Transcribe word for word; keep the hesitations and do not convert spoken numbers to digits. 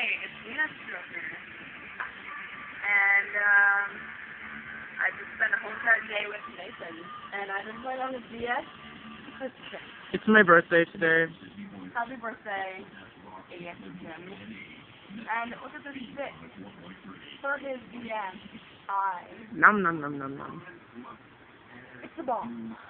it's Nina's stroker. And, um, I just spent a whole entire day with Nathan. And I've been playing on his D S. It's my birthday today. Happy birthday, A S Jim. And look at this stick. For his D S, I. Nom nom nom nom nom. It's a bomb.